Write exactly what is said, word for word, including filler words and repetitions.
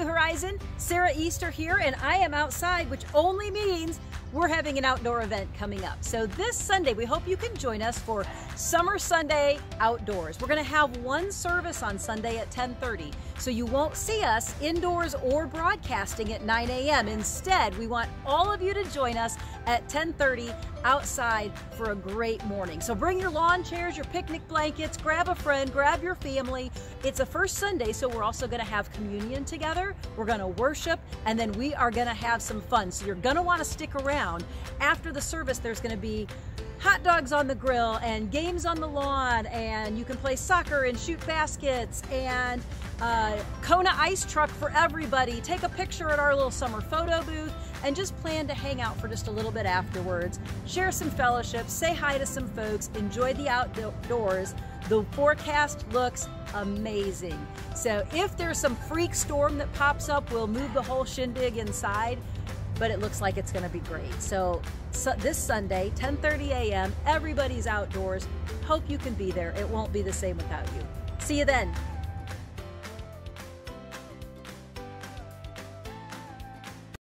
New Horizon, Sarah Easter here, and I am outside, which only means we're having an outdoor event coming up. So this Sunday, we hope you can join us for Summer Sunday Outdoors. We're gonna have one service on Sunday at ten thirty, so you won't see us indoors or broadcasting at nine A M Instead, we want all of you to join us at ten thirty outside for a great morning. So bring your lawn chairs, your picnic blankets, grab a friend, grab your family. It's a first Sunday, so we're also gonna have communion together. We're gonna worship, and then we are gonna have some fun. So you're gonna wanna stick around. After the service, there's gonna be hot dogs on the grill and games on the lawn, and you can play soccer and shoot baskets, and uh, Kona ice truck for everybody. Take a picture at our little summer photo booth, and just plan to hang out for just a little bit afterwards. Share some fellowship, say hi to some folks, enjoy the outdoors. The forecast looks amazing. So if there's some freak storm that pops up, we'll move the whole shindig inside, but it looks like it's gonna be great. So, so this Sunday, ten thirty A M, everybody's outdoors. Hope you can be there. It won't be the same without you. See you then.